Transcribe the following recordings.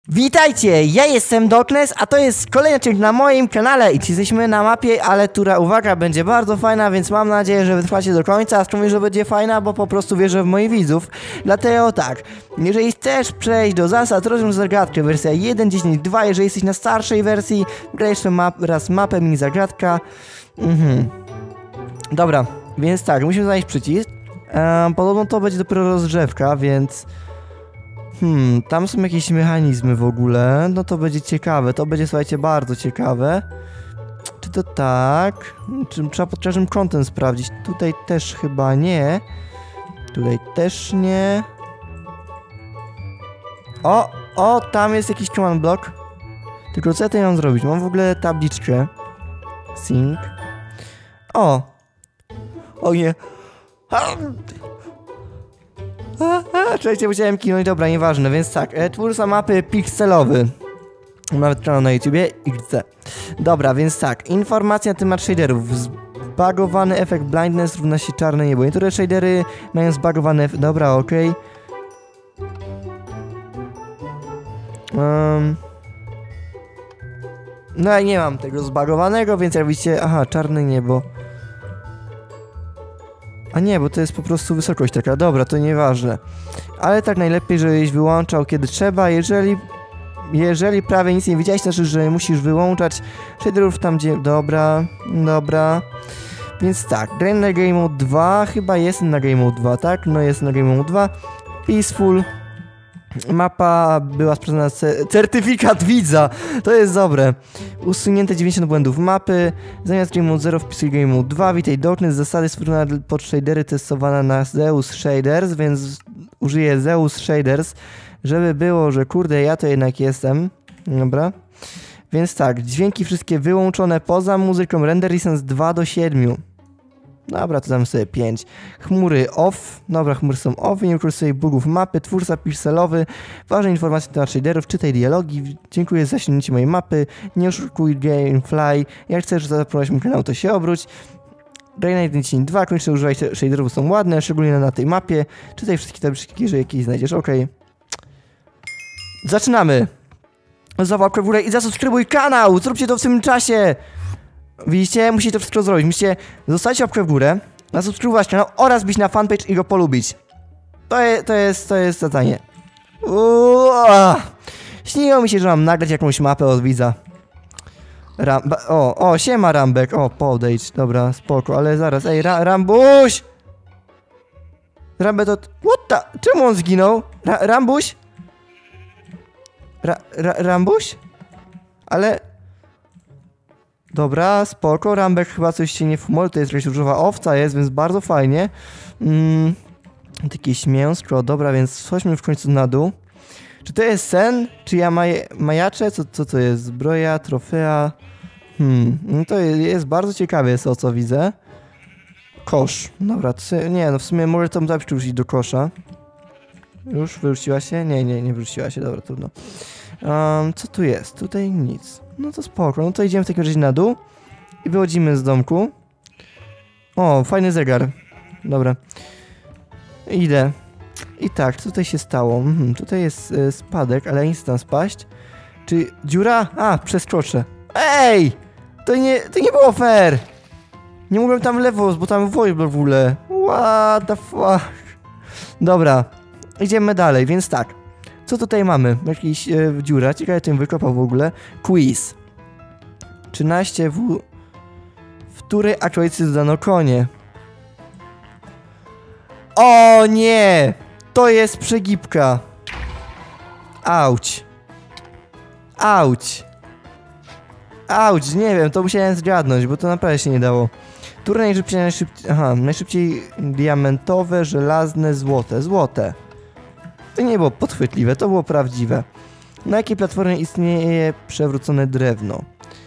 Witajcie, ja jestem Doknes, a to jest kolejny odcinek na moim kanale i jesteśmy na mapie, ale która, uwaga, będzie bardzo fajna, więc mam nadzieję, że wytrwacie do końca, a skąd że będzie fajna, bo po prostu wierzę w moich widzów. Dlatego tak, jeżeli chcesz przejść do zasad, rozwiąż zagadkę, wersja 1.10.2, jeżeli jesteś na starszej wersji, graj jeszcze raz mapę, mini zagadka. Dobra, więc tak, musimy znaleźć przycisk. Podobno to będzie dopiero rozgrzewka, więc... tam są jakieś mechanizmy w ogóle, no to będzie ciekawe, to będzie, słuchajcie, bardzo ciekawe. Czy to tak? Trzeba pod każdym kątem sprawdzić, tutaj też chyba nie. Tutaj też nie. O, tam jest jakiś command block. Tylko co ja tutaj mam zrobić? Mam w ogóle tabliczkę. Sync. O nie. Czekajcie, musiałem kinąć, dobra, nieważne, więc tak, twórca mapy pikselowy. Nawet kanał na YouTubie, XD. Dobra, więc tak, informacja na temat shaderów. Zbagowany efekt blindness równa się czarne niebo. Niektóre shadery mają zbagowany efekt, dobra, okej. No ja nie mam tego zbagowanego, więc jak widzicie, aha, czarne niebo. A nie, bo to jest po prostu wysokość taka, dobra, to nieważne. Ale tak najlepiej, żebyś wyłączał kiedy trzeba, jeżeli prawie nic nie widziałeś, to znaczy, że musisz wyłączać shaderów tam gdzie... Dobra. Więc tak, graj na Game Mode 2, chyba jestem na Game Mode 2, tak? No jestem na Game Mode 2. Peaceful. Mapa była sprawdzona, certyfikat widza, to jest dobre. Usunięte 90 błędów mapy. Zamiast Game Mode 0 wpisuj Game Mode 2. Witaj Doknes, zasady stworzone pod shadery testowana na Zeus Shaders, więc użyję Zeus Shaders, żeby było, że kurde, ja to jednak jestem. Dobra. Więc tak, dźwięki wszystkie wyłączone poza muzyką, render distance 2:7. Dobra, to dam sobie 5. Chmury off. Dobra, chmury są off. Nie wykorzystuj bugów mapy. Twórca pikselowy. Ważne informacje na temat shaderów. Czytaj dialogi. Dziękuję za ściągnięcie mojej mapy. Nie oszukuj Gamefly. Jak chcesz zaprowadzić mój kanał, to się obróć. Graj na 1.2. Koniecznie używaj shaderów, są ładne, szczególnie na tej mapie. Czytaj wszystkie tabliczki, jeżeli jakieś znajdziesz. Ok. Zaczynamy. Zostaw łapkę w górę i zasubskrybuj kanał. Zróbcie to w tym czasie. Widzicie? Musicie to wszystko zrobić. Musicie zostawić łapkę w górę, zasubskrybować kanał oraz bić na fanpage i go polubić. To jest zadanie. Śniło mi się, że mam nagrać jakąś mapę od widza. Siema Rambek. Podejdź. Dobra, spoko, ale zaraz. Ej, Rambuś! Rambek to... Czemu on zginął? Rambuś? Rambuś? Ale... Dobra, spoko, Rambek chyba coś się nie fumol, to jest jakaś różowa owca jest, więc bardzo fajnie. Jakieś mięsko, dobra, więc chodźmy w końcu na dół. Czy to jest sen? Czy ja majaczę? Co to jest? Zbroja, trofea? No to jest bardzo ciekawe jest o co widzę. Kosz, dobra, nie, no w sumie może to zawsze wrzucić do kosza. Już wyrzuciła się? Nie wyrzuciła się, dobra, trudno. Co tu jest? Tutaj nic. No to spoko, no to idziemy w takim razie na dół i wychodzimy z domku. O, fajny zegar. Dobra. Idę. I tak, co tutaj się stało? Tutaj jest spadek, ale nie chcę tam spaść. Czy dziura? Przeskoczę. Ej! To nie było fair! Nie mogłem tam w lewo, bo tam w ogóle. What the fuck? Dobra. Idziemy dalej, więc tak. Co tutaj mamy? Jakiś dziura. Ciekawe, kto im wykopał w ogóle. Quiz. 13 w której aktualizacji dodano konie? O nie! To jest przegibka. Auć. Nie wiem, to musiałem zgadnąć, bo to naprawdę się nie dało. Które najszybciej diamentowe, żelazne, złote. To nie było podchwytliwe, to było prawdziwe. Na jakiej platformie istnieje przewrócone drewno?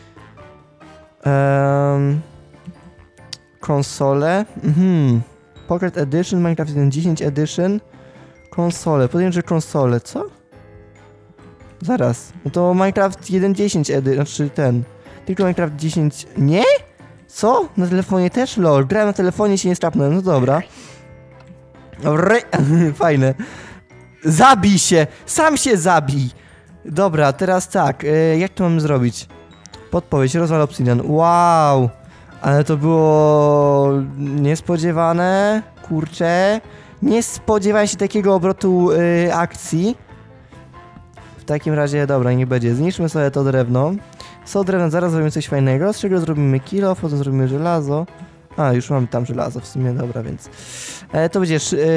Konsole. Pocket Edition, Minecraft 1.10 Edition. Konsole, podejrzewam, że konsole, co? Zaraz, no to Minecraft 1.10 Edition, znaczy ten. Tylko Minecraft 10... Nie? Co? Na telefonie też? Lol, grałem na telefonie, się nie strapnąłem, no dobra. Fajne. Zabij się! Sam się zabij! Dobra, teraz tak, jak to mam zrobić? Podpowiedź, rozwal obsydian. Wow! Ale to było niespodziewane, kurczę. Nie spodziewałem się takiego obrotu akcji. W takim razie, dobra, niech będzie. Zniszczmy sobie to drewno. Co drewno, zaraz zrobimy coś fajnego, z czego zrobimy kilo, potem zrobimy żelazo. A, już mam tam żelazo w sumie, dobra, więc... to będzie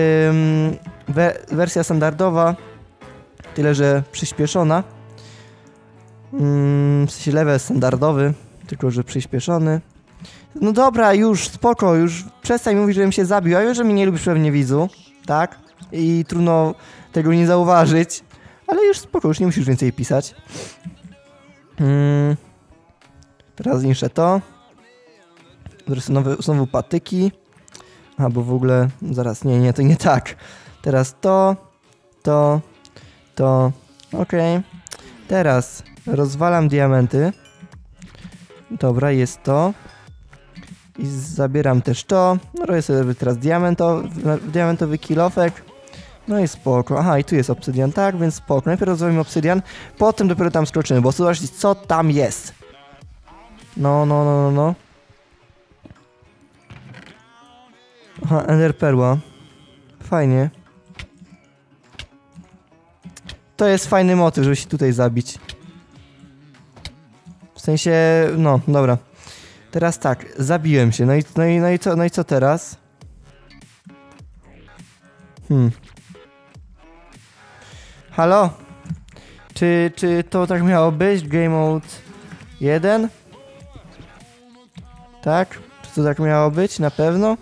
wersja standardowa, tyle że przyspieszona. W sensie level standardowy, tylko że przyspieszony. No dobra, już, spoko, już przestań mówić, żebym się zabił. A wiem, że mnie nie lubisz pewnie, widzu, tak? I trudno tego nie zauważyć. Ale już spoko, już nie musisz więcej pisać. Teraz zniszczę to. Znowu patyki. A, bo w ogóle... Zaraz, nie, to nie tak. Teraz to. Okej. Teraz rozwalam diamenty. Dobra, jest to. I zabieram też to. No robię sobie teraz diamentowy kilofek. No i spoko. Aha, i tu jest obsydian, tak, więc spoko. Najpierw rozwalimy obsydian, potem dopiero tam skroczymy, bo zobaczcie, co tam jest. No. Aha, ender perła. Fajnie. To jest fajny motyw, żeby się tutaj zabić. W sensie, no, dobra. Teraz tak, zabiłem się, no i co teraz? Halo? Czy to tak miało być? Game Mode 1? Tak? Czy to tak miało być? Na pewno?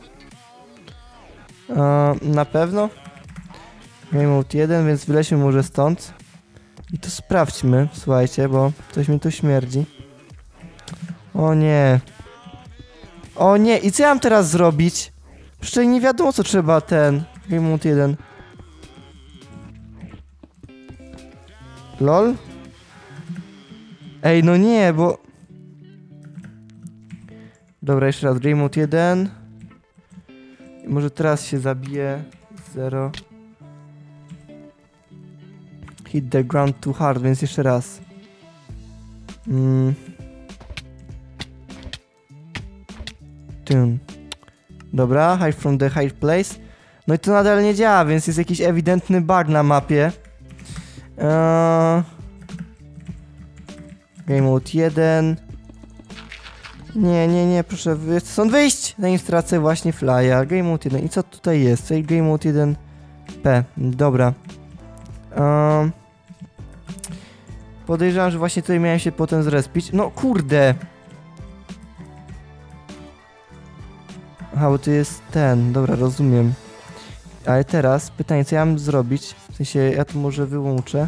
Na pewno? Game Mode 1, więc wyleźmy może stąd. I to sprawdźmy, słuchajcie, bo coś mi tu śmierdzi. O nie. O nie, i co ja mam teraz zrobić? Przecież nie wiadomo, co trzeba Game Mode 1. LOL? Ej, no nie, bo... Dobra, jeszcze raz, Game Mode 1. Może teraz się zabije. 0. Hit the ground too hard, więc jeszcze raz. Dobra, hide from the high place. No i to nadal nie działa, więc jest jakiś ewidentny bug na mapie. Game Mode 1. Nie, proszę stąd wyjść! Zanim stracę właśnie flya. Game Mode 1. I co tutaj jest? Tutaj Game Mode 1P. Dobra. Podejrzewam, że właśnie tutaj miałem się potem zrespić. No kurde! Aha, bo to jest ten. Dobra, rozumiem. Ale teraz pytanie, co ja mam zrobić? W sensie, ja to może wyłączę.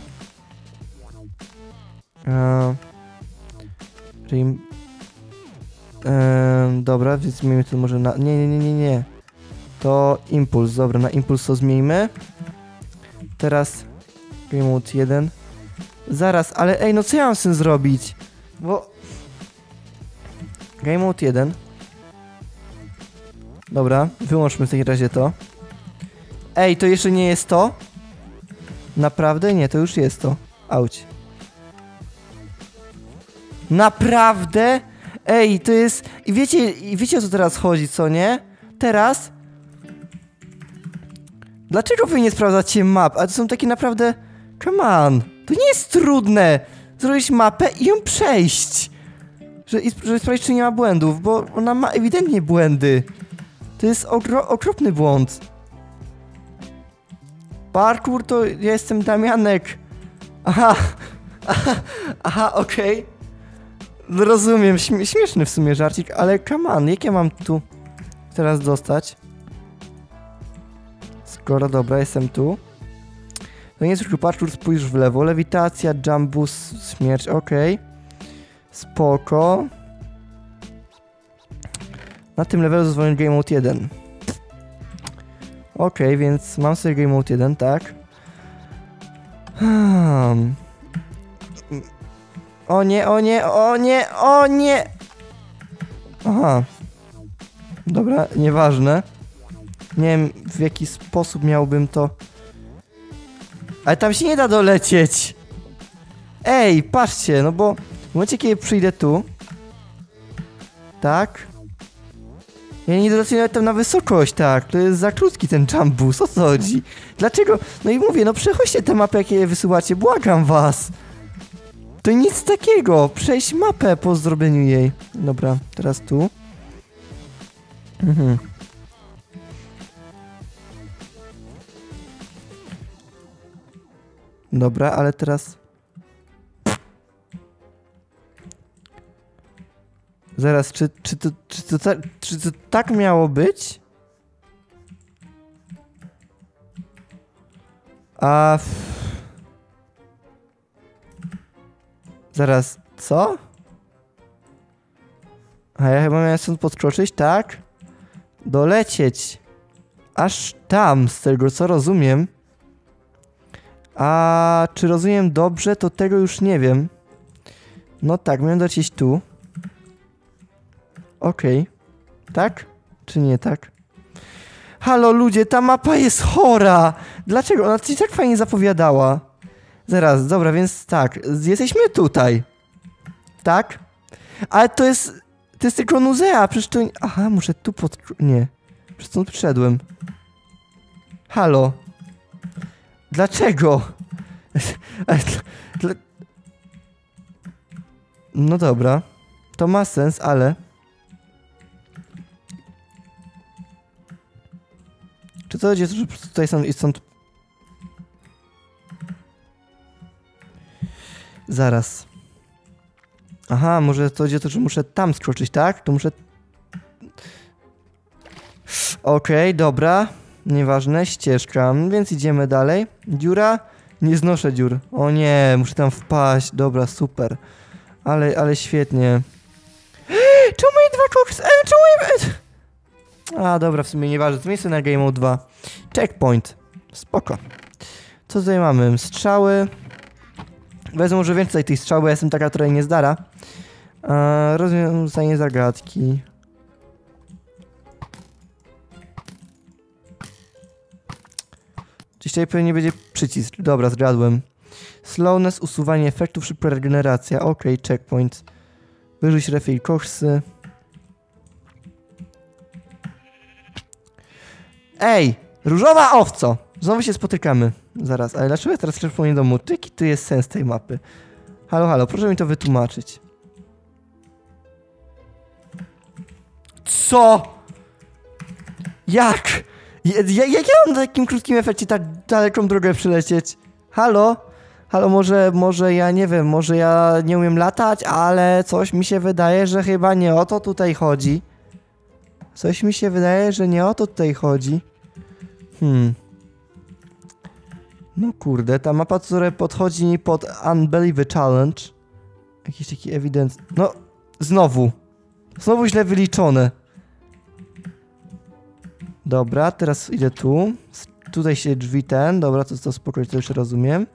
Dobra, więc zmienimy to może na... Nie. To impuls, dobra, na impuls to zmieńmy. Teraz Game Mode 1. Zaraz, ale ej, no co ja mam z tym zrobić? Bo... Game Mode 1. Dobra, wyłączmy w takim razie to. Ej, to jeszcze nie jest to? Naprawdę? Nie, to już jest to. Auć. Naprawdę? Ej, to jest... I wiecie o co teraz chodzi, co nie? Teraz... Dlaczego wy nie sprawdzacie map? A to są takie naprawdę... Come on! To nie jest trudne! Zrobić mapę i ją przejść! Żeby sprawdzić, czy nie ma błędów, bo ona ma ewidentnie błędy. To jest okropny błąd. Parkour to ja jestem Damianek. Aha, okej. No rozumiem, śmieszny w sumie żarcik, ale come on, jak ja mam tu teraz dostać? Skoro dobra, jestem tu. To nie jest tylko parkour, spójrz w lewo. Lewitacja, jump boost, śmierć, okej. Spoko. Na tym levelu zadzwonię Game Mode 1. Okej, więc mam sobie Game Mode 1, tak. O nie! Aha. Dobra, nieważne. Nie wiem, w jaki sposób miałbym to... Ale tam się nie da dolecieć! Ej, patrzcie, no bo w momencie, kiedy przyjdę tu... Tak? Ja nie dolatuję nawet tam na wysokość, tak. To jest za krótki ten jump boost, o co chodzi? Dlaczego? No i mówię, no przechodźcie tę mapę, jakie je wysyłacie, błagam was. To nic takiego, przejść mapę po zrobieniu jej. Dobra, teraz tu. Dobra, ale teraz... Zaraz, czy to tak miało być? Zaraz, co? A ja chyba miałem stąd podskoczyć, tak? Dolecieć. Aż tam, z tego co rozumiem. A czy rozumiem dobrze, to tego już nie wiem. No tak, miałem dolecieć tu. Okej. Tak? Czy nie tak? Halo ludzie, ta mapa jest chora! Dlaczego? Ona ci tak fajnie zapowiadała. Zaraz, dobra, więc tak. Jesteśmy tutaj. Tak? Ale to jest tylko Nuzea, przecież to... Aha, muszę tu Nie. Przez stąd przyszedłem. Halo. Dlaczego? No dobra. To ma sens, ale... Czy to chodzi, że tutaj są i stąd... Zaraz. Aha, może to chodzi o to, że muszę tam skroczyć, tak? To muszę... Okej, dobra. Nieważne, ścieżka. Więc idziemy dalej. Dziura? Nie znoszę dziur. O nie, muszę tam wpaść. Dobra, super. Ale świetnie. Czemu moje dwa koksy? Czemu A, dobra, w sumie nieważne. To miejsce na Game Mode 2. Checkpoint. Spoko. Co tutaj mamy? Strzały. Wezmę może więcej tych strzał, bo ja jestem taka, która nie zdara. Rozwiązanie zagadki. Gdzieś tutaj pewnie będzie przycisk. Dobra, zgadłem. Slowness, usuwanie efektów, szybka regeneracja. Okej, checkpoint. Wyrzuć refill koksy. Ej! Różowa owco! Znowu się spotykamy. Zaraz, ale dlaczego ja teraz telefonuję do domu? Jaki tu jest sens tej mapy? Halo, halo, proszę mi to wytłumaczyć. Co? Jak? Jak ja mam na takim krótkim efekcie tak daleką drogę przylecieć? Halo? Halo, może ja nie wiem, może ja nie umiem latać, ale coś mi się wydaje, że chyba nie o to tutaj chodzi. Coś mi się wydaje, że nie o to tutaj chodzi. No kurde, ta mapa, która podchodzi mi pod Unbeliever Challenge. Jakiś taki ewidentny... No, znowu. Znowu źle wyliczone. Dobra, teraz idę tu. Tutaj się drzwi dobra, to spokojnie, to już rozumiem.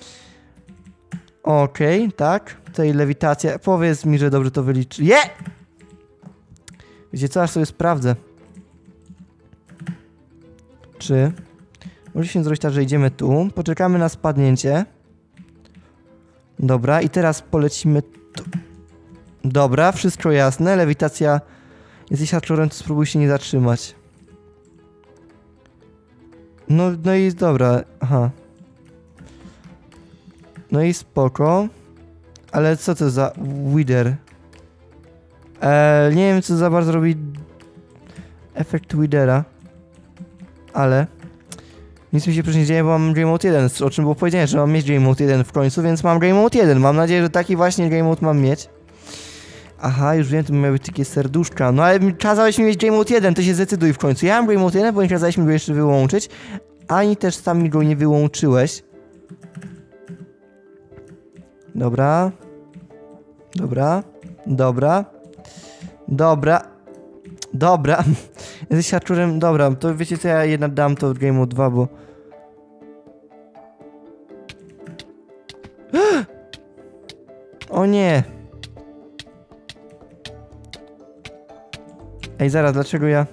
Okej, tak. Tutaj lewitacja. Powiedz mi, że dobrze to wyliczy. Wiecie co, aż sobie sprawdzę. Czy... Może się zrobić tak, że idziemy tu. Poczekamy na spadnięcie. Dobra, i teraz polecimy tu. Dobra, wszystko jasne. Lewitacja... Jesteś haczorem, to spróbuj się nie zatrzymać. No i dobra, aha. No i spoko. Ale co to za Wither? Nie wiem, co za bardzo robi efekt Withera. Ale nic mi się przecież nie dzieje, bo mam Game Mode 1, o czym było powiedziane, że mam mieć Game Mode 1 w końcu, więc mam Game Mode 1. Mam nadzieję, że taki właśnie Game Mode mam mieć. Aha, już wiem, to miały być takie serduszka. No ale kazałeś mi mieć Game Mode 1, to się zdecyduj w końcu. Ja mam Game Mode 1, bo nie kazałeś mi go jeszcze wyłączyć. Ani też sam mi go nie wyłączyłeś. Dobra. Dobra. Dobra. Dobra. Dobra. Jesteś haczurem. Dobra, to wiecie co, ja jednak dam to Game Mode 2, bo... O nie. Ej, zaraz, dlaczego ja...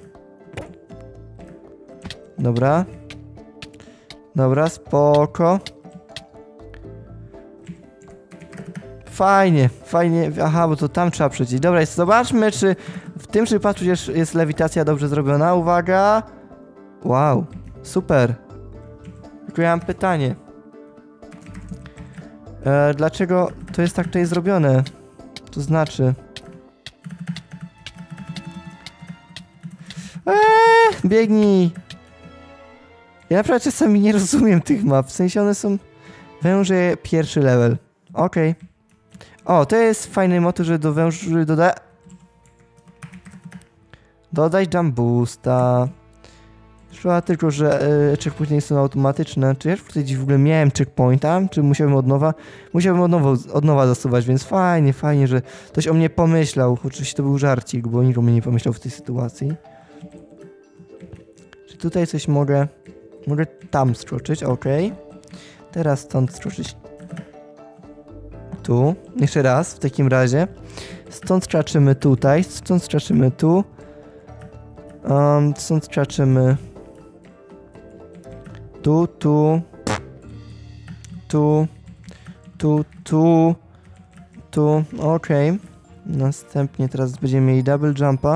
Dobra. Dobra, spoko. Fajnie, fajnie. Aha, bo to tam trzeba przejść. Dobra, zobaczmy, czy w tym przypadku jest lewitacja dobrze zrobiona. Uwaga. Wow, super. Tylko ja mam pytanie. Dlaczego to jest tak tutaj zrobione? To znaczy... Biegnij! Ja naprawdę czasami nie rozumiem tych map. W sensie one są... Węże pierwszy level. Okej. O, to jest fajny motyw, że do węży dodać jump boosta. Szkoda tylko, że checkpointy nie są automatyczne. Czy ja tutaj w ogóle miałem checkpointa? Czy musiałbym od nowa? Musiałbym od nowa zasuwać, więc fajnie, fajnie, że ktoś o mnie pomyślał. Oczywiście to był żarcik, bo nikt o mnie nie pomyślał w tej sytuacji. Czy tutaj coś mogę... Mogę tam skoczyć, okej. Teraz stąd skoczyć tu. Jeszcze raz, w takim razie. Stąd skaczymy tutaj, stąd skaczymy tu. Stąd skaczymy tu, tu. Tu. Tu, tu. Tu, okej. Następnie teraz będziemy mieli double jumpa.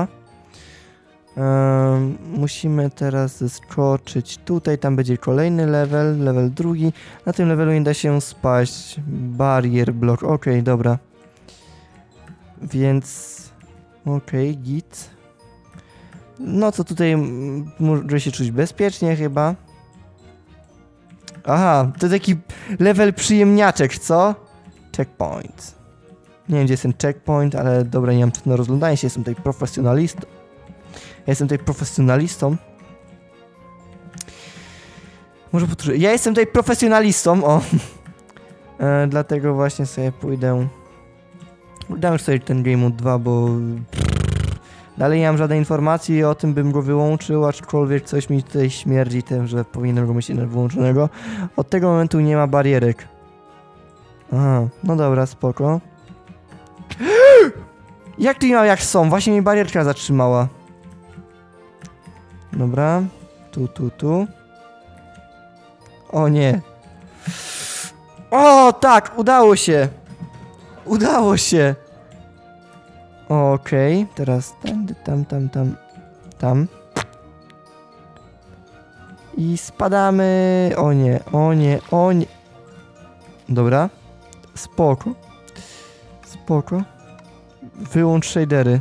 Musimy teraz zeskoczyć tutaj, tam będzie kolejny level, level drugi. Na tym levelu nie da się spaść. Barrier block, okej, dobra. Więc... Okej, git. No to tutaj może się czuć bezpiecznie chyba. Aha, to taki level przyjemniaczek, co? Checkpoint. Nie wiem, gdzie jest ten checkpoint, ale dobra, nie mam czas na rozglądanie się, jestem tutaj profesjonalistą. Ja jestem tutaj profesjonalistą. Może powtórzę. Ja jestem tutaj profesjonalistą, o. Dlatego właśnie sobie pójdę. Dam już sobie ten Game Mode 2, bo... Dalej nie mam żadnej informacji o tym, bym go wyłączył, aczkolwiek coś mi tutaj śmierdzi tym, że powinienem go mieć wyłączonego. Od tego momentu nie ma barierek. Aha, no dobra, spoko. Jak ty miał jak są? Właśnie mi barierka zatrzymała. Dobra. Tu. O nie. O tak, udało się. Udało się. Okej, teraz tędy, tam. I spadamy. O nie. Dobra. Spoko. Wyłącz shadery.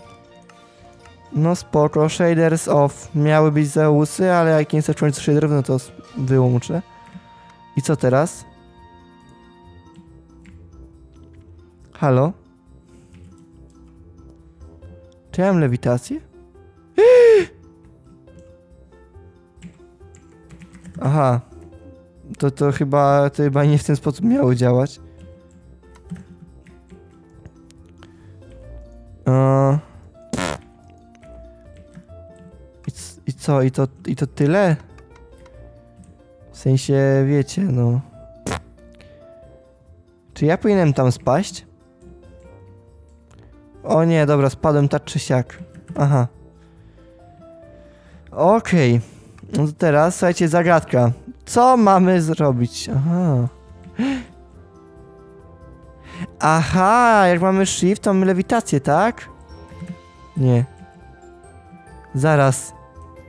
No spoko, shaders off. Miały być za łusy, ale jak nie chcę włączyć shaderów, no to wyłączę. I co teraz? Halo? Czy ja mam lewitację? Aha. To chyba nie w ten sposób miało działać. I co? I to tyle? W sensie, wiecie, no... Czy ja powinienem tam spaść? O nie, dobra, spadłem tak czy siak. Aha. Okej. No to teraz, słuchajcie, zagadka. Co mamy zrobić? Aha, jak mamy shift, to mamy lewitację, tak? Nie. Zaraz.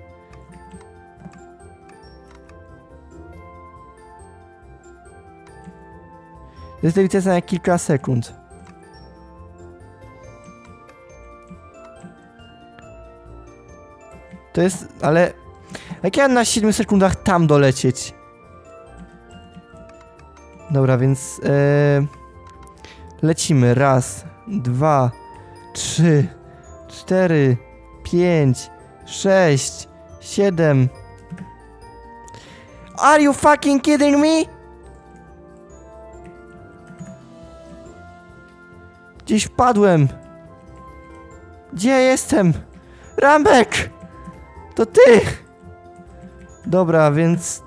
To jest lewitacja na kilka sekund. To jest, ale... Jak ja na 7 sekundach tam dolecieć? Dobra, więc... lecimy. Raz, 2, 3, 4, 5, 6, 7... Are you fucking kidding me? Gdzieś wpadłem. Gdzie jestem? Rambek! To ty! Dobra, więc...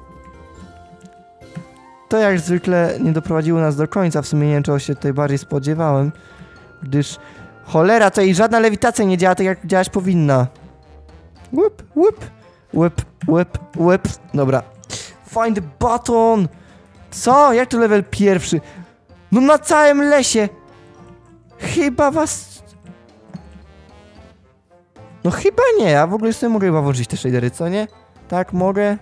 To jak zwykle nie doprowadziło nas do końca. W sumie nie wiem, czego się tutaj bardziej spodziewałem. Gdyż... Cholera, tutaj żadna lewitacja nie działa tak, jak działać powinna. Łyp. Dobra. Find the button! Co? Jak to level pierwszy? No na całym lesie! Chyba was... No chyba nie, ja w ogóle sobie mogę chyba włączyć te shadery, co nie? Tak, mogę.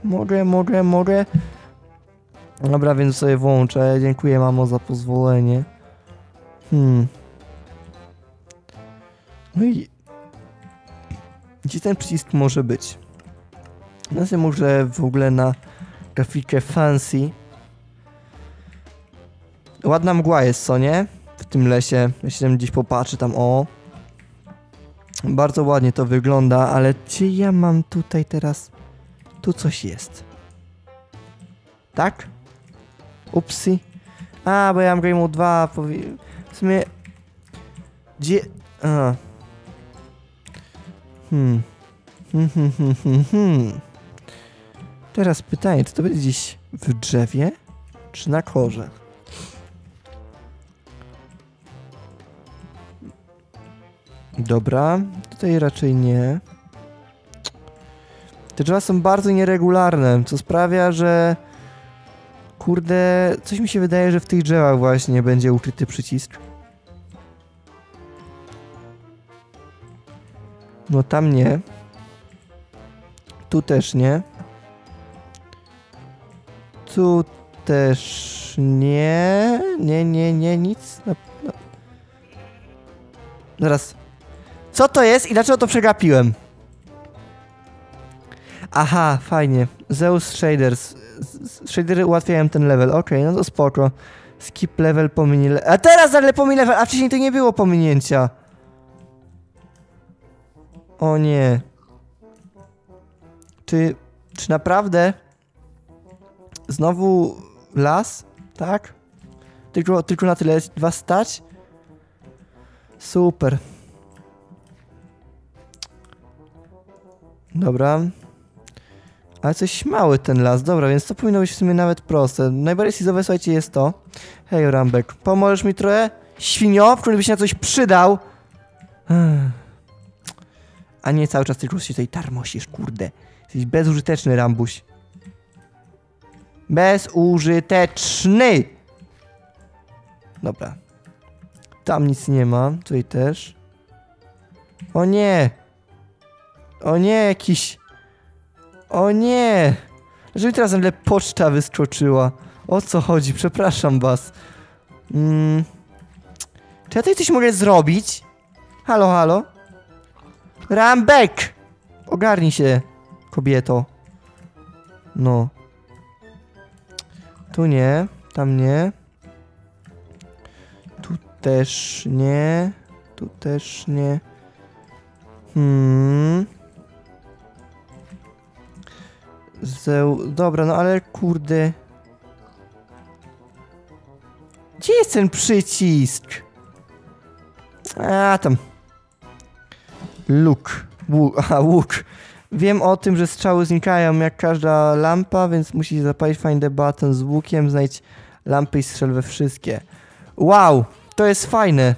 Dobra, więc sobie włączę. Dziękuję, mamo, za pozwolenie. No i... Gdzie ten przycisk może być? No sobie może w ogóle na grafikę fancy. Ładna mgła jest, co nie? W tym lesie. Ja się tam gdzieś popatrzy, tam o. Bardzo ładnie to wygląda, ale gdzie ja mam tutaj teraz? Tu coś jest. Tak? Upsi. A, bo ja mam Game Mode 2. W sumie... Gdzie... A. Teraz pytanie, czy to będzie gdzieś w drzewie, czy na korze? Dobra, tutaj raczej nie. Te drzewa są bardzo nieregularne, co sprawia, że... Kurde, coś mi się wydaje, że w tych drzewach właśnie będzie ukryty przycisk. No tam nie. Tu też nie. Tu też nie. Nie, nic. No. Zaraz. Co to jest i dlaczego to przegapiłem? Aha, fajnie. Zeus Shaders. Shadery ułatwiają ten level. Okej, no to spoko. Skip level, pominie level. A teraz nagle pominie level, a wcześniej to nie było pominięcia. O nie. Czy naprawdę? Znowu las? Tak? Tylko na tyle was stać? Super. Dobra. Ale coś mały ten las. Dobra, więc to powinno być w sumie nawet proste. Najbardziej sizowe, słuchajcie, jest to. Hej, Rambek. Pomożesz mi trochę? Świnio, w którym byś na coś przydał. A nie cały czas tylko się tutaj tarmosisz, kurde. Jesteś bezużyteczny, Rambuś. Bezużyteczny! Dobra. Tam nic nie ma. Tutaj też. O nie! O nie, jakiś... O nie! Dlaczego mi teraz nagle poczta wyskoczyła? O co chodzi? Przepraszam was. Czy ja tutaj coś mogę zrobić? Halo, halo? Rambek! Ogarnij się, kobieto. No. Tu nie, tam nie. Tu też nie. Tu też nie. Dobra, no ale kurde. Gdzie jest ten przycisk? A tam. Łuk. Wiem o tym, że strzały znikają jak każda lampa, więc musisz zapalić Find the Button z łukiem, znajdź lampy i strzel we wszystkie. Wow, to jest fajne.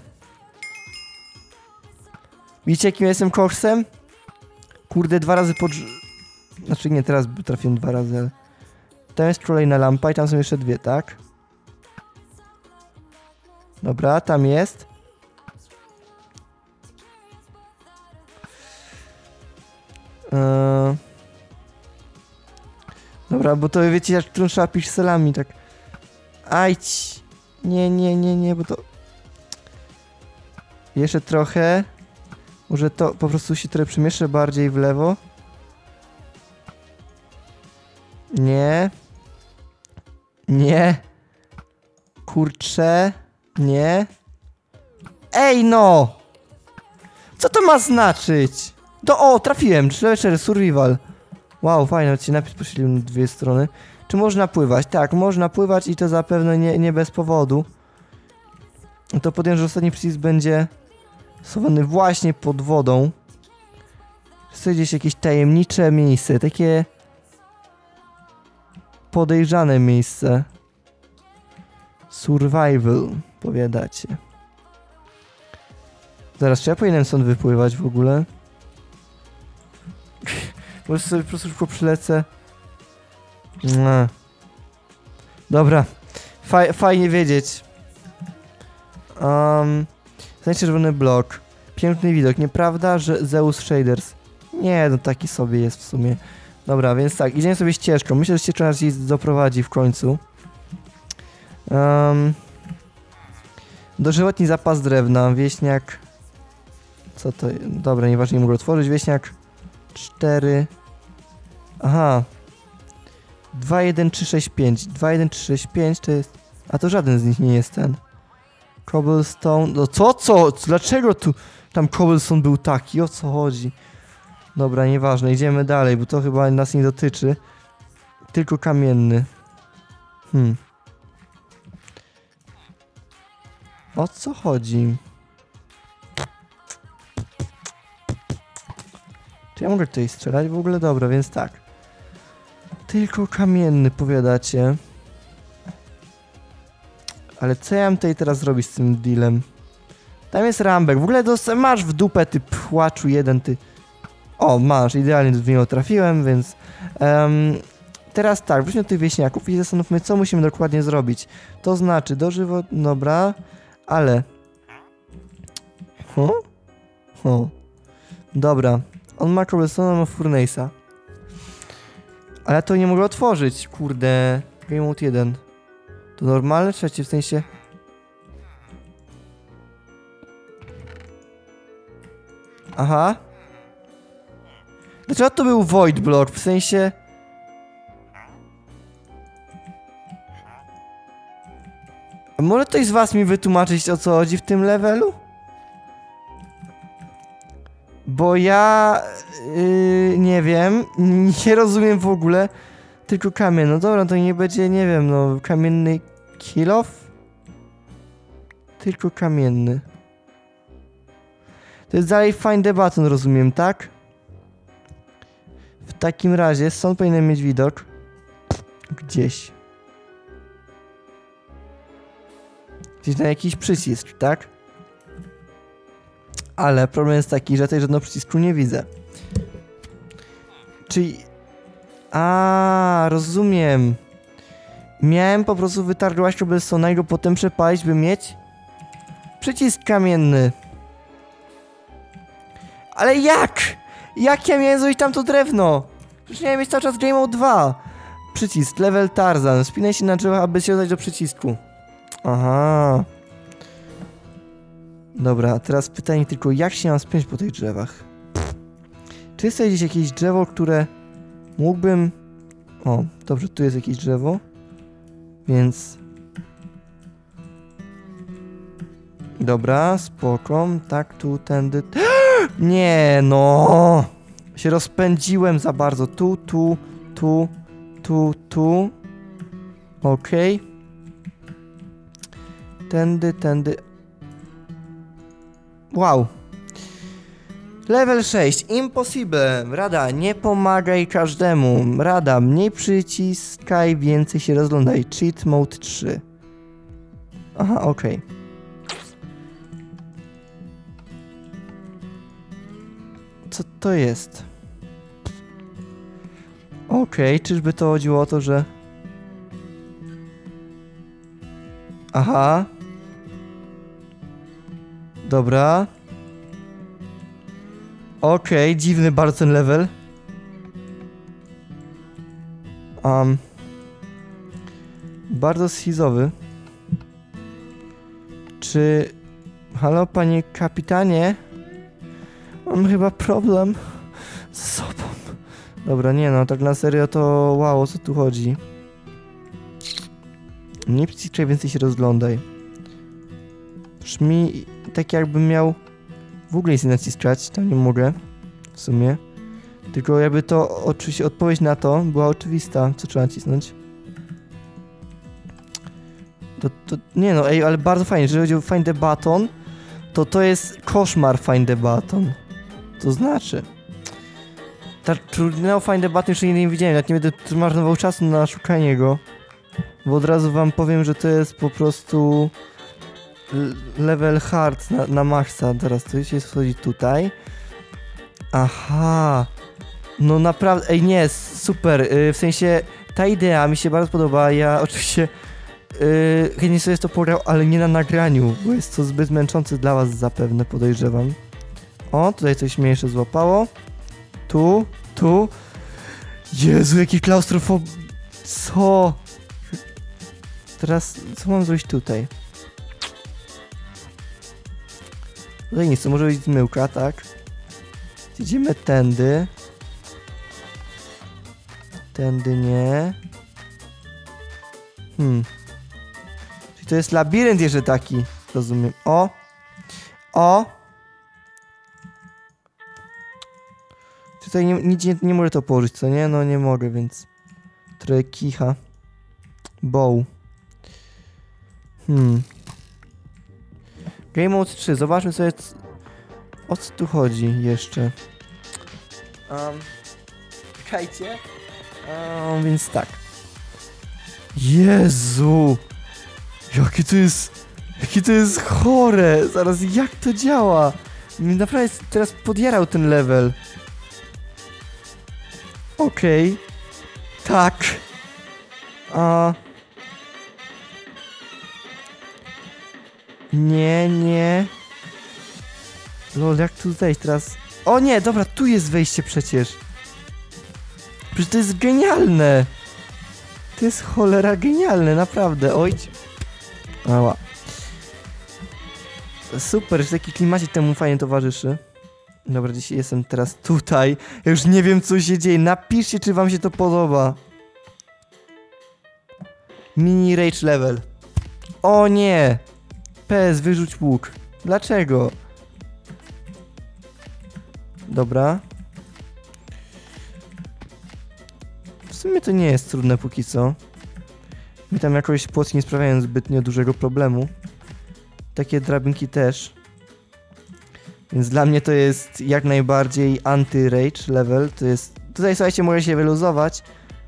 Widzicie, jakim ja jestem koksem? Kurde, 2 razy Znaczy nie, teraz trafiłem 2 razy, ale... Tam jest kolejna lampa i tam są jeszcze 2, tak? Dobra, tam jest. Dobra, bo to wiecie, jak tu trzeba pikselami, tak... Ajdź! Nie, bo to... Jeszcze trochę. Może to po prostu się trochę przemieszczę bardziej w lewo. Nie. Nie. Kurczę. Nie. Ej no! Co to ma znaczyć? O, trafiłem. 4 survival. Wow, fajnie, ci napis poświęcił na 2 strony. Czy można pływać? Tak, można pływać i to zapewne nie bez powodu. To podjąłem, że ostatni przycisk będzie schowany właśnie pod wodą. Jest gdzieś jakieś tajemnicze miejsce, takie podejrzane miejsce. Survival, powiadacie. Zaraz, czy ja powinienem stąd wypływać w ogóle? Może sobie po prostu szybko przylecę. Dobra. Fajnie wiedzieć. Znajdź czerwony blok. Piękny widok, nieprawda, że Zeus Shaders? Nie, no taki sobie jest w sumie. Dobra, więc tak, idziemy sobie ścieżką. Myślę, że ścieżka nas gdzieś doprowadzi w końcu. Dożywotni zapas drewna, wieśniak. Co to? Dobra, nieważne, nie mogę otworzyć. Wieśniak 4. Aha. 21365. 21365 to jest. A to żaden z nich nie jest ten. Cobblestone. No co? Dlaczego tu tam cobblestone był taki? O co chodzi? Dobra, nieważne, idziemy dalej, bo to chyba nas nie dotyczy. Tylko kamienny. O co chodzi? Czy ja mogę tutaj strzelać? W ogóle dobra, więc tak. Tylko kamienny, powiadacie. Ale co ja mam tutaj teraz zrobić z tym dealem? Tam jest rambek. W ogóle masz w dupę, ty płaczu jeden, ty. O, masz, idealnie w niego trafiłem, więc... teraz tak, wróćmy do tych wieśniaków i zastanówmy, co musimy dokładnie zrobić. To znaczy, dożywot... Dobra, ale... Dobra, on ma cobblestone, ma furnace'a. Ale to nie mogę otworzyć, kurde. Game mode 1. To normalne, trzecie, w sensie... Aha. Dlaczego to był void block? W sensie... A może ktoś z was mi wytłumaczyć, o co chodzi w tym levelu? Bo ja... nie wiem. Nie rozumiem w ogóle. Tylko kamień. No dobra, to nie będzie, nie wiem, no... Kamienny kill off? Tylko kamienny. To jest dalej find the button, rozumiem, tak? W takim razie, stąd powinienem mieć widok. Gdzieś. Gdzieś na jakiś przycisk, tak? Ale problem jest taki, że tutaj żadnego przycisku nie widzę. Czyli... A, rozumiem. Miałem po prostu wytargować cobblestone'a i go potem przepalić, by mieć... przycisk kamienny. Ale jak? Jak ja miałem zrobić tamto drewno? Przecież miałem mieć cały czas Game Mode 2. Przycisk, level Tarzan. Spinaj się na drzewach, aby się dostać do przycisku. Aha. Dobra, teraz pytanie tylko, jak się mam spiąć po tych drzewach? Czy jest tutaj gdzieś jakieś drzewo, które mógłbym... O, dobrze, tu jest jakieś drzewo. Więc... Dobra, spoko. Tak, tu, tędy... Nie, no! Się rozpędziłem za bardzo. Tu. Okej. Tędy. Wow. Level 6. Impossible. Rada, nie pomagaj każdemu. Rada, mniej przyciskaj, więcej się rozglądaj. Cheat mode 3. Aha, okej. Co to jest? Okej, czyżby to chodziło o to, że... Aha. Dobra. Okej, dziwny bardzo ten level. Bardzo schizowy. Czy... Halo, panie kapitanie? Mam chyba problem z sobą. Dobra, nie no, tak na serio to wow, o co tu chodzi? Nie przyciskaj, więcej się rozglądaj. Brzmi tak jakbym miał w ogóle nic nie naciskać, to nie mogę w sumie. Tylko jakby to oczywiście odpowiedź na to była oczywista, co trzeba nacisnąć. To nie no, ej, ale bardzo fajnie, jeżeli chodzi o find the button, to jest koszmar find the button. To znaczy... Trudno find the button jeszcze nigdy nie widziałem, nawet nie będę marnował czasu na szukanie go. Bo od razu wam powiem, że to jest po prostu... level hard na maksa. Teraz to się schodzi tutaj. Aha. No naprawdę, ej nie, super. W sensie ta idea mi się bardzo podoba. Ja oczywiście chętnie sobie to pograł, ale nie na nagraniu, bo jest to zbyt męczące dla was zapewne, podejrzewam. O, tutaj coś mnie jeszcze złapało. Tu. Jezu, jaki klaustrofob... Co? Teraz, co mam zrobić tutaj? Tutaj nic, to może być zmyłka, tak? Idziemy tędy. Tędy nie. Czyli to jest labirynt jeszcze taki. Rozumiem. O! Tutaj nie mogę to położyć, co nie? No nie mogę, więc... Trochę kicha. Bow. Game Mode 3. Zobaczmy sobie, o co tu chodzi jeszcze. Czekajcie. Więc tak. Jezu! Jakie to jest chore! Zaraz, jak to działa? Mnie naprawdę teraz podjarał ten level. Okej. Tak. Nie. Lol, jak tu zejść teraz? O nie, dobra, tu jest wejście przecież. Przecież to jest genialne. To jest cholera genialne, naprawdę. Oj. Ała. Super, że taki klimacik temu fajnie towarzyszy. Dobra, dzisiaj jestem teraz tutaj. Ja już nie wiem, co się dzieje. Napiszcie, czy wam się to podoba. Mini rage level. O nie! PS, wyrzuć łuk. Dlaczego? Dobra. W sumie to nie jest trudne póki co. Mi tam jakoś płotki nie sprawiają zbytnio dużego problemu. Takie drabinki też. Więc dla mnie to jest jak najbardziej anti-rage level. To jest... Tutaj, słuchajcie, mogę się wyluzować.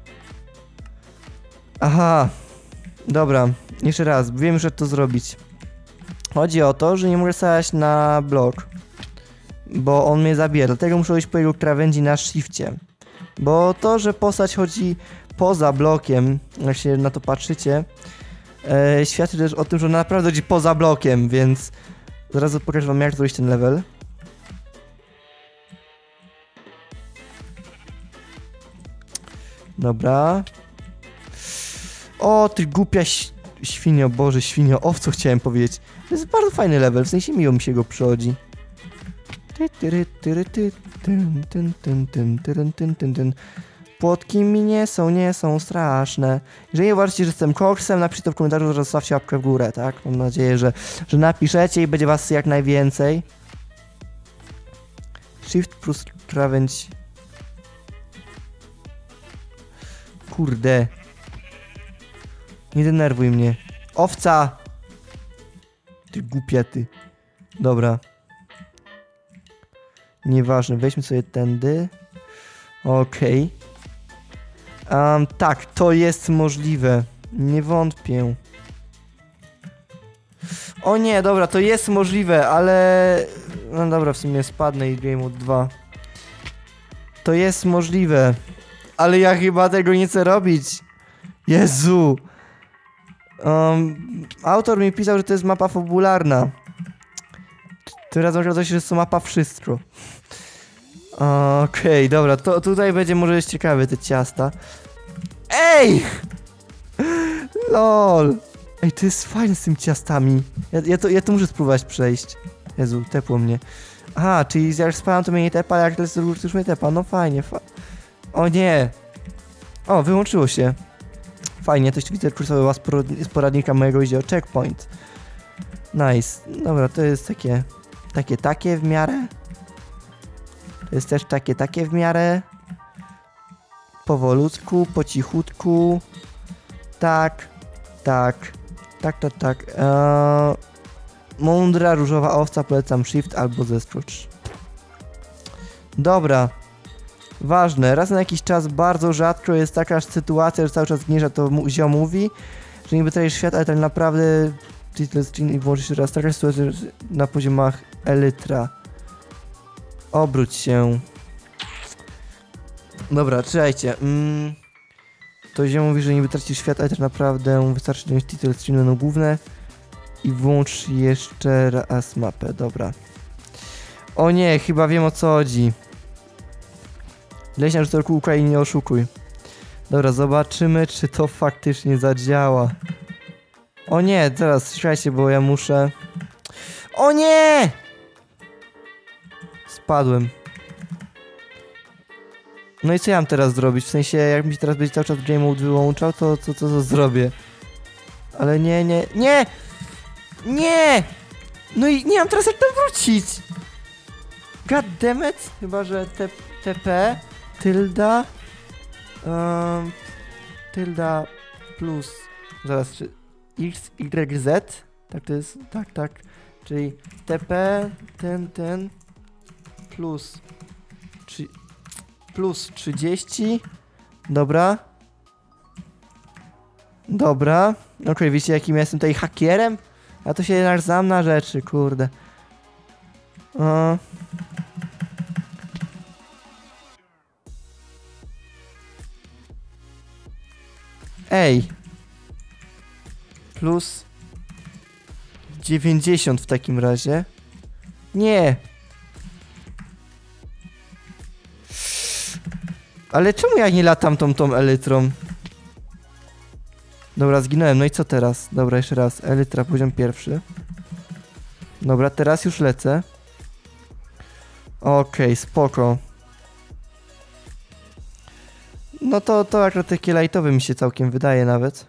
Aha. Dobra. Jeszcze raz. Wiem już, jak to zrobić. Chodzi o to, że nie mogę stać na blok. Bo on mnie zabije. Dlatego muszę iść po jego krawędzi na shifcie. Bo to, że postać chodzi poza blokiem, jak się na to patrzycie, świadczy też o tym, że ona naprawdę chodzi poza blokiem, więc zaraz pokażę wam, jak zrobić ten level. Dobra. O, ty głupia świnio, Boże, świnio, owco chciałem powiedzieć. To jest bardzo fajny level, w sensie miło mi się go przychodzi. Płotki mi nie są straszne. Jeżeli uważacie, że jestem koksem, napiszcie to w komentarzu, że zostawcie łapkę w górę, tak? Mam nadzieję, że napiszecie i będzie was jak najwięcej. Shift plus krawędź. Kurde. Nie denerwuj mnie. Owca! Ty głupia ty. Dobra. Nieważne, weźmy sobie tędy. Okej. Tak, to jest możliwe. Nie wątpię. O nie, dobra, to jest możliwe, ale... No dobra, w sumie spadnę i Game Mode 2. To jest możliwe. Ale ja chyba tego nie chcę robić. Jezu. Autor mi pisał, że to jest mapa fabularna. Tym razem okazało się, że to mapa wszystko. Okej, dobra, to tutaj będzie może jest ciekawe te ciasta. Ej! LOL! Ej, to jest fajne z tymi ciastami. Ja to muszę spróbować przejść. Jezu, tepło mnie. Aha, czyli jak spalam to mnie nie tepa, ale jak lecę to już mnie tepa. No fajnie, O nie! O, wyłączyło się. Fajnie, to jeszcze widzę kursowy z poradnika mojego idzie o checkpoint. Nice. Dobra, to jest takie w miarę. To jest też takie w miarę. Powolutku, po cichutku. Tak. Mądra, różowa owca, polecam shift albo zeskocz. Dobra. Ważne, raz na jakiś czas bardzo rzadko jest taka sytuacja, że cały czas Gnieża to ziom mówi, że niby tracisz świat, ale tak naprawdę i włączy się raz taka sytuacja na poziomach elytra. Obróć się. Dobra, czekajcie. To źle mówi, że niby tracisz świat, ale tak naprawdę wystarczy wziąć title stream menu główne i włącz jeszcze raz mapę, dobra. O nie, chyba wiem o co chodzi. Leśniarz to kółka i nie oszukuj. Dobra, zobaczymy, czy to faktycznie zadziała. O nie, teraz, słuchajcie, bo ja muszę... O nie! Spadłem. No i co ja mam teraz zrobić? W sensie, jak mi się teraz będzie cały czas game mode wyłączał, to co zrobię? Ale nie! Nie! No i nie mam teraz jak tam wrócić! God damn it! Chyba, że TP tylda tylda plus zaraz, czy X, Y, Z? Tak to jest, tak. Czyli TP ten plus 30. Dobra. Okej, wiecie jakim ja jestem tutaj hakierem? Ja to się jednak znam na rzeczy, kurde. Ej. Plus 90 w takim razie. Nie. Ale czemu ja nie latam tą elytrą? Dobra, zginąłem. No i co teraz? Dobra, jeszcze raz. Elytra, poziom pierwszy. Dobra, teraz już lecę. Okej, spoko. No to akurat takie lightowe mi się całkiem wydaje nawet.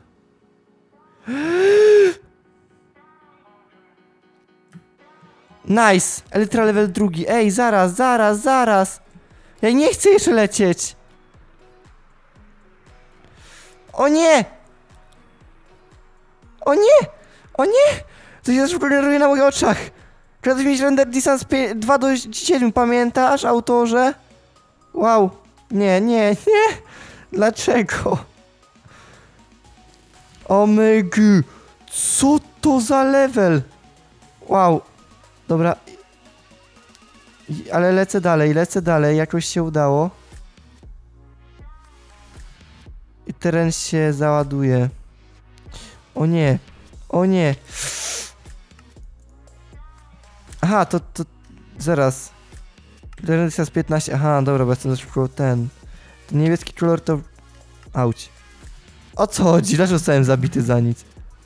Nice! Elytra level 2. Ej, zaraz! Ja nie chcę jeszcze lecieć! O nie! To się szybko generuje na moich oczach! Kiedyś mieć render distance 2:7, pamiętasz, autorze? Wow. Nie. Dlaczego? Omyg. Co to za level? Wow. Dobra. Ale lecę dalej. Jakoś się udało. I teren się załaduje. O nie. Aha, to zaraz. Teren jest 15. Aha, dobra, bo jestem za szybko ten niebieski kolor to... Auć. O co chodzi? Dlaczego zostałem zabity za nic?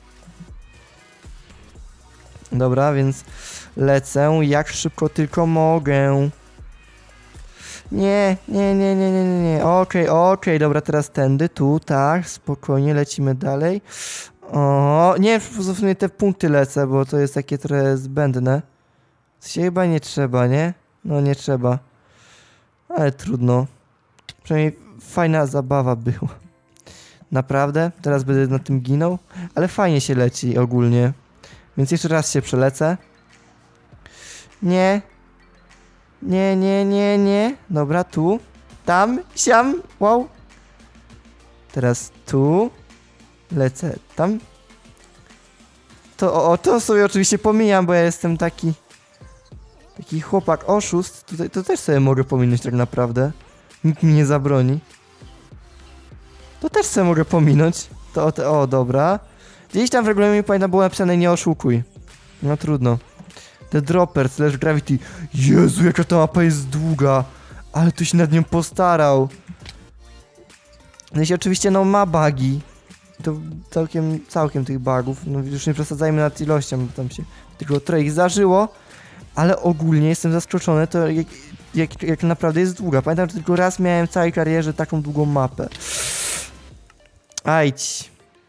Dobra, więc lecę jak szybko tylko mogę. Nie. Okej, dobra, teraz tędy, tu, tak, spokojnie, lecimy dalej. O, nie, w sumie te punkty lecę, bo to jest takie trochę zbędne. Się chyba nie trzeba, nie? No nie trzeba. Ale trudno. Przynajmniej fajna zabawa była. Naprawdę? Teraz będę na tym ginął? Ale fajnie się leci ogólnie. Więc jeszcze raz się przelecę. Nie. Dobra, tu. Tam, siam. Wow. Teraz tu. Lecę tam. To sobie oczywiście pomijam, bo ja jestem taki chłopak oszust. Tutaj to też sobie mogę pominąć tak naprawdę. Nikt mi nie zabroni. To też sobie mogę pominąć. O, dobra. Gdzieś tam w regulaminie pamiętam było napisane nie oszukuj. No trudno. The Dropper slash Gravity. Jezu, jaka ta mapa jest długa. Ale tu się nad nią postarał. Jeśli oczywiście no ma bugi. To całkiem tych bugów. No już nie przesadzajmy nad ilością, bo tam się tylko trochę ich zdarzyło. Ale ogólnie jestem zaskoczony, to jak naprawdę jest długa. Pamiętam, że tylko raz miałem w całej karierze taką długą mapę. Ajdź.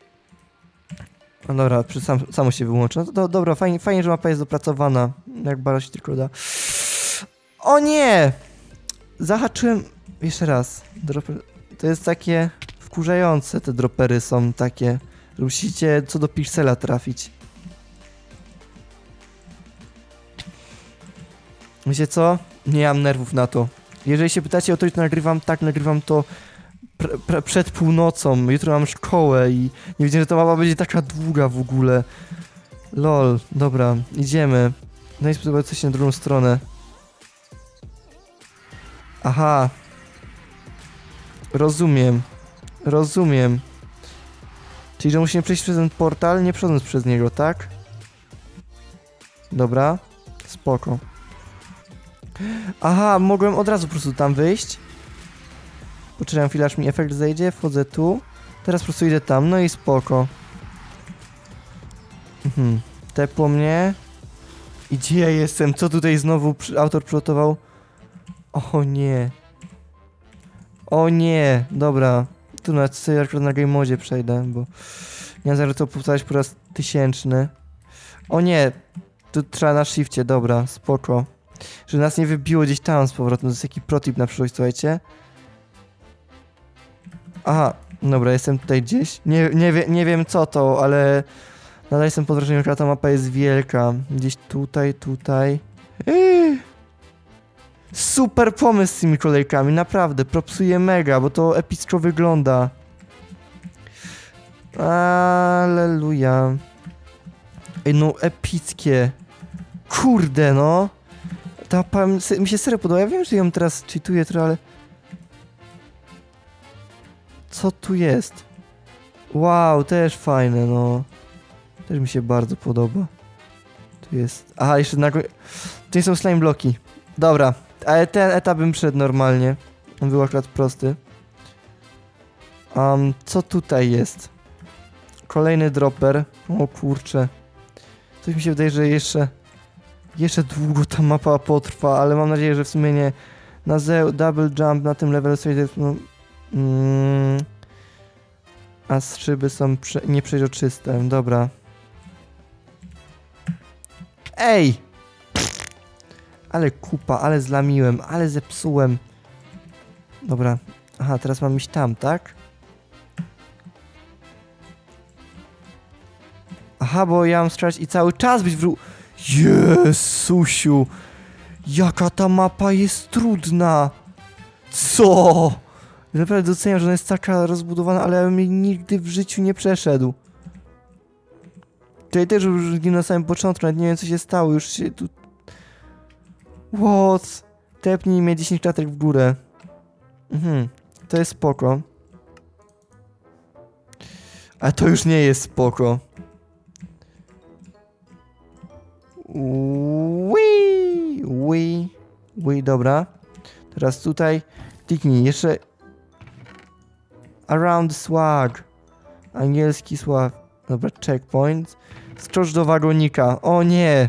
No dobra, samo się wyłączy. No dobra, fajnie, że mapa jest dopracowana. Jak bardzo się tylko da. O nie! Zahaczyłem... Jeszcze raz. To jest takie wkurzające, te dropery są takie. Musicie co do piksela trafić. Wiecie co? Nie mam nerwów na to. Jeżeli się pytacie o to, czy nagrywam, tak, nagrywam to przed północą. Jutro mam szkołę i nie wiedziałem, że ta mapa będzie taka długa w ogóle. Lol, dobra, idziemy. No i spróbuję coś na drugą stronę. Aha. Rozumiem. Rozumiem. Czyli, że musimy przejść przez ten portal, nie przechodząc przez niego, tak? Dobra. Spoko. Aha, mogłem od razu po prostu tam wyjść. Poczekam chwilę, aż mi efekt zejdzie. Wchodzę tu. Teraz po prostu idę tam, no i spoko. Tepło mnie. I gdzie ja jestem? Co tutaj znowu autor przygotował? O nie. O nie. Dobra. Tu nawet sobie akurat na game modzie przejdę, bo nie mam zamiaru to powtarzać po raz 1000. O nie. Tu trzeba na shifcie, dobra, spoko. Żeby nas nie wybiło gdzieś tam z powrotem. To jest taki protip na przyszłość, słuchajcie. Aha, dobra, jestem tutaj gdzieś. Nie wiem co to, ale nadal jestem pod wrażeniem, że ta mapa jest wielka. Gdzieś tutaj. Super pomysł z tymi kolejkami, naprawdę, propsuje mega, bo to epicko wygląda. Alleluja. Ej, no epickie. Kurde, no. Ta mapa mi się serio podoba, ja wiem, że ją teraz cheatuję trochę, ale... Co tu jest? Wow, też fajne, no. Też mi się bardzo podoba. Tu jest... Aha, jeszcze na... Tu są slime bloki. Dobra, ale ten etap bym przed normalnie. On był akurat prosty. Co tutaj jest? Kolejny dropper. O kurczę. Coś mi się wydaje, że jeszcze długo ta mapa potrwa, ale mam nadzieję, że w sumie nie. Na double jump na tym levelu sobie... No, a szyby są nieprzejrzyste. Dobra. Ej! Ale kupa, ale zlamiłem, ale zepsułem. Dobra. Aha, teraz mam iść tam, tak? Aha, bo ja mam strzelać i cały czas być Jezusiu! Jaka ta mapa jest trudna! Co? Naprawdę doceniam, że ona jest taka rozbudowana, ale ja bym jej nigdy w życiu nie przeszedł. Tutaj też już na samym początku, nawet nie wiem co się stało, już się tu... What? Tepnij mnie 10 klatek w górę. To jest spoko. Ale to już nie jest spoko. Dobra. Teraz tutaj kliknij, jeszcze... Around swag. Angielski swag. Dobra, checkpoint. Skocz do wagonika. O nie!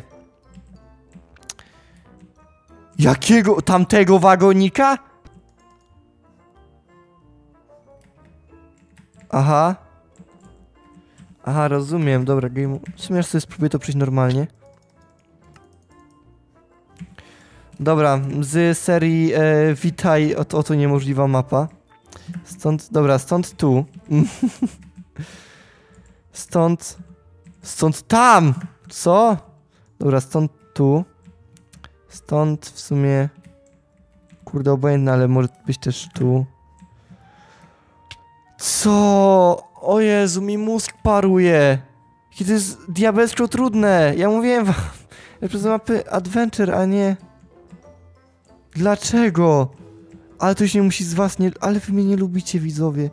Jakiego? Tamtego wagonika? Aha. Aha, rozumiem. Dobra, game... W sumie sobie spróbuję to przejść normalnie. Dobra, z serii witaj, oto niemożliwa mapa. Stąd, dobra, stąd tu. Stąd tam! Co? Dobra, stąd tu. Stąd w sumie... Kurde, obojętne, ale może być też tu. Co? O Jezu, mi mózg paruje. Jakie to jest diabelsko trudne. Ja mówiłem wam, że przez mapy adventure, a nie... Dlaczego? Ale to się musi z was nie... Ale wy mnie nie lubicie, widzowie.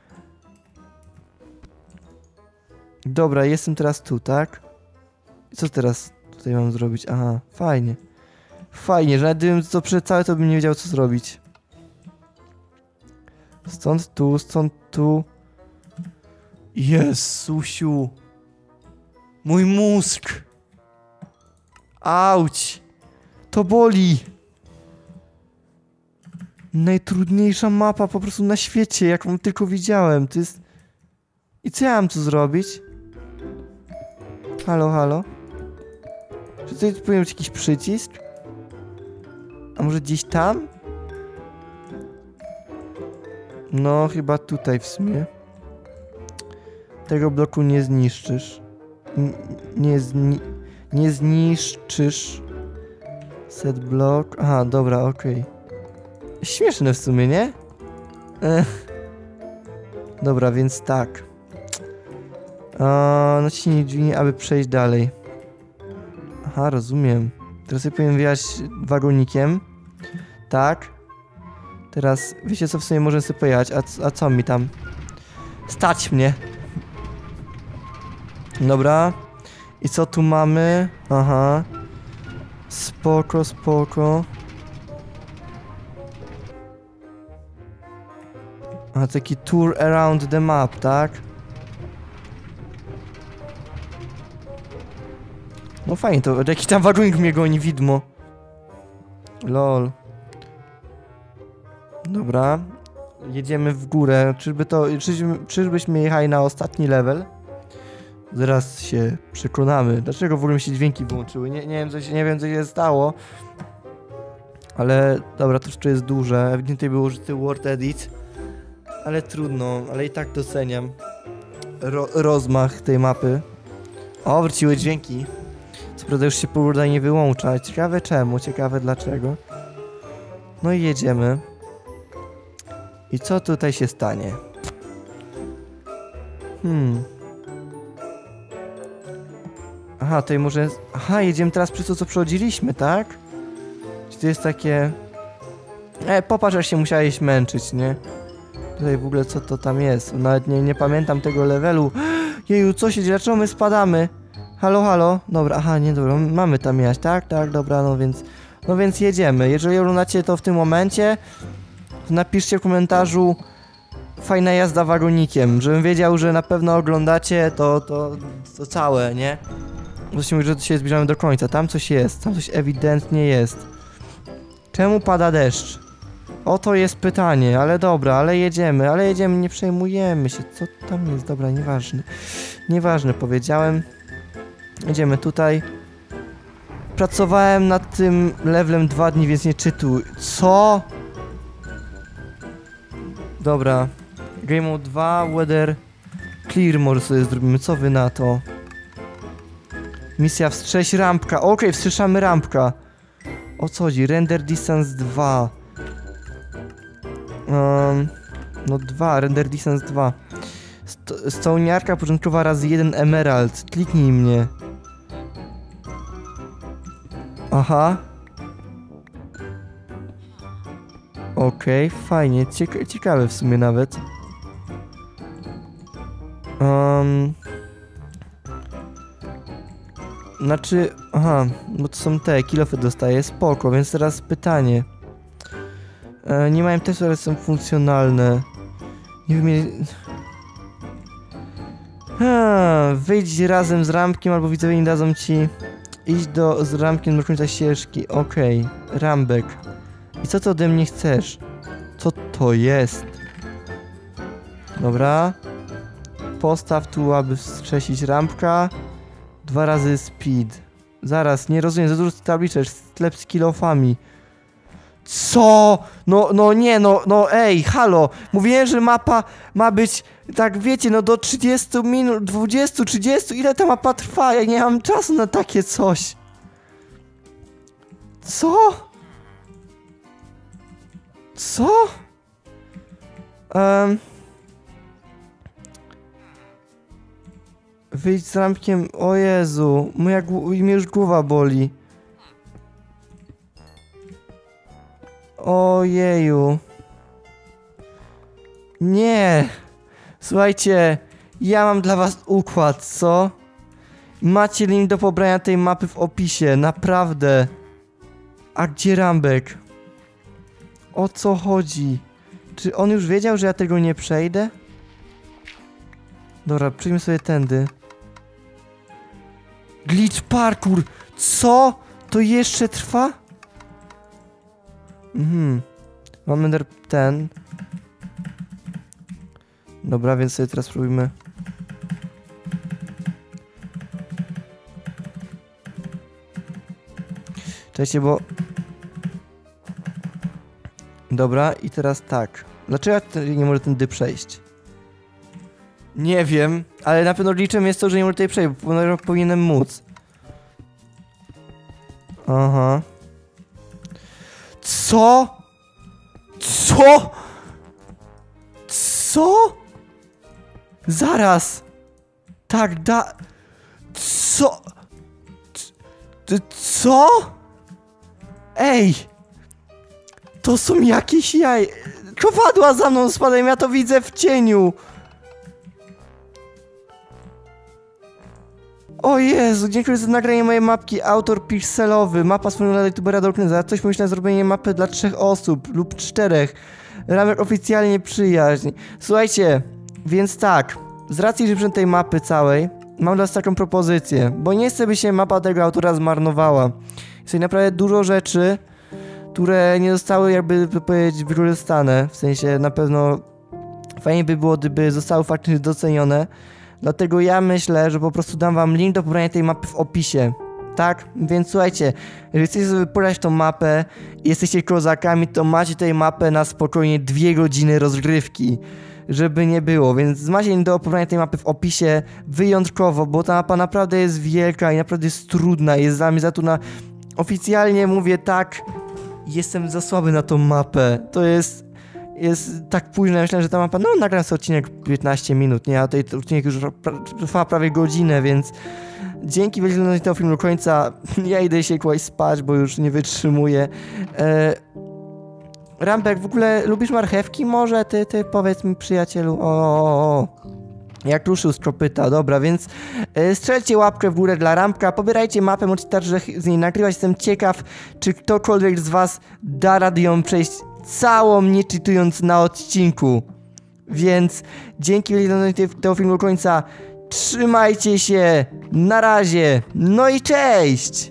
Dobra, jestem teraz tu, tak? I co teraz tutaj mam zrobić? Aha, fajnie. Fajnie, że nawet gdybym to przecałe, to bym nie wiedział co zrobić. Stąd tu. Jezusiu. Mój mózg. Auć. To boli. Najtrudniejsza mapa po prostu na świecie, jaką tylko widziałem. To jest... I co ja mam tu zrobić? Halo? Czy tutaj powinien być jakiś przycisk? A może gdzieś tam? No, chyba tutaj w sumie. Tego bloku nie zniszczysz. Nie zniszczysz. Set block. Aha, dobra, okej. Śmieszne w sumie, nie? Dobra, więc tak. Naciśnij dźwignię, aby przejść dalej. Aha, rozumiem. Teraz sobie powinien wyjechać wagonikiem. Tak. Teraz, wiecie co, w sumie możemy sobie pojechać. A co mi tam? Stać mnie. Dobra. I co tu mamy? Aha. Spoko, spoko. A taki tour around the map, tak? No fajnie to, jaki tam warunek mnie goni, widmo. Lol. Dobra. Jedziemy w górę. Czyżbyśmy jechali na ostatni level? Zaraz się przekonamy. Dlaczego w ogóle mi się dźwięki wyłączyły? Nie wiem co się stało. Ale dobra, to jeszcze jest duże. Ewidentnie był użyty Word Edit. Ale trudno, ale i tak doceniam rozmach tej mapy. O, wróciły dźwięki. Co prawda już się powrót nie wyłącza. Ciekawe czemu, ciekawe dlaczego. No i jedziemy. I co tutaj się stanie? Aha, tutaj może... Aha, jedziemy teraz przez to, co przechodziliśmy, tak? Czy to jest takie... popatrz, jak się musiałeś męczyć, nie? Tutaj w ogóle co to tam jest? Nawet nie pamiętam tego levelu. Jeju, co się dzieje? Dlaczego my spadamy? Halo, halo? Dobra, aha, nie, dobra, mamy tam jechać, tak? Tak, dobra, no więc... No więc jedziemy. Jeżeli oglądacie to w tym momencie, to napiszcie w komentarzu fajna jazda wagonikiem, żebym wiedział, że na pewno oglądacie to całe, nie? Właśnie mówię, że się zbliżamy do końca. Tam coś jest, tam coś ewidentnie jest. Czemu pada deszcz? Oto jest pytanie, ale dobra, ale jedziemy, nie przejmujemy się. Co tam jest? Dobra, nieważne. Nieważne, powiedziałem. Jedziemy tutaj. Pracowałem nad tym levelem 2 dni, więc nie czytuj. Co? Dobra. Game Mode 2, Weather Clear może sobie zrobimy. Co wy na to? Misja wstrześ rampka. Okej, wstrzeszamy rampka. O co chodzi? Render Distance 2. No 2, Render Distance 2. Stołniarka początkowa razy 1 emerald. Kliknij mnie. Aha. Okej, fajnie. Ciekawe w sumie nawet. Znaczy... Aha, bo to są te, kilofy dostaję. Spoko, więc teraz pytanie. Nie mają testu, ale są funkcjonalne. Nie wiem... Wyjdź razem z rampkiem, albo widzowie nie dadzą ci iść z rampkiem do końca ścieżki. Okej, rambek. I co ty ode mnie chcesz? Co to jest? Dobra. Postaw tu, aby wskrzesić rampka. 2 razy speed. Zaraz, nie rozumiem, za dużo tabliczek, sklep z kilofami. Co? No nie, no ej, halo. Mówiłem, że mapa ma być, tak wiecie, no do 30 minut, 20, 30, ile ta mapa trwa? Ja nie mam czasu na takie coś. Co? Co? Wyjdź z rampkiem, o Jezu, mnie już głowa boli. Ojeju. Nie. Słuchajcie, ja mam dla was układ, co? Macie link do pobrania tej mapy w opisie, naprawdę. A gdzie rambek? O co chodzi? Czy on już wiedział, że ja tego nie przejdę? Dobra, przyjmę sobie tędy. Glitch parkour! Co? To jeszcze trwa? Mamy ten. Dobra, więc sobie teraz spróbujmy. Cześć, bo... Dobra, i teraz tak. Dlaczego ja nie mogę tędy przejść? Nie wiem, ale na pewno liczę jest to, że nie mogę tutaj przejść, bo powinienem móc. Aha. Co? Co? Co? Zaraz. Tak, Co? Co? Ej! To są jakieś kowadła za mną spadają, ja to widzę w cieniu. O Jezu, dziękuję za nagranie mojej mapki. Autor pikselowy, mapa wspólna dla youtubera Darknessa. Coś pomyślałem zrobienie mapy dla 3 osób lub 4. Ramek oficjalnie przyjaźń. Słuchajcie, więc tak, z racji, że przy tej mapy całej mam dla was taką propozycję, bo nie chcę, by się mapa tego autora zmarnowała. Jest tutaj naprawdę dużo rzeczy, które nie zostały jakby powiedzieć wykorzystane, w sensie na pewno fajnie by było, gdyby zostały faktycznie docenione. Dlatego ja myślę, że po prostu dam wam link do pobrania tej mapy w opisie. Tak? Więc słuchajcie, jeżeli chcecie sobie pobrać tą mapę i jesteście kozakami, to macie tej mapę na spokojnie 2 godziny rozgrywki. Żeby nie było, więc macie link do pobrania tej mapy w opisie wyjątkowo, bo ta mapa naprawdę jest wielka i naprawdę jest trudna. Jest dla mnie za to oficjalnie mówię tak, jestem za słaby na tą mapę. To jest tak późno, ja myślałem, że ta mapa, no nagram sobie odcinek 15 minut, nie? A tutaj odcinek już trwa prawie godzinę, więc dzięki wielkie za ten film do końca. Ja idę się kłaść spać, bo już nie wytrzymuję. Rampek, w ogóle lubisz marchewki może? Ty powiedz mi, przyjacielu. Jak ruszył z kopyta, dobra, więc strzelcie łapkę w górę dla Rampka, pobierajcie mapę, możecie także z niej nagrywać. Jestem ciekaw, czy ktokolwiek z was da radę ją przejść całą, nie czytując na odcinku. Więc dzięki wielkie za tego filmu do końca. Trzymajcie się, na razie, no i cześć!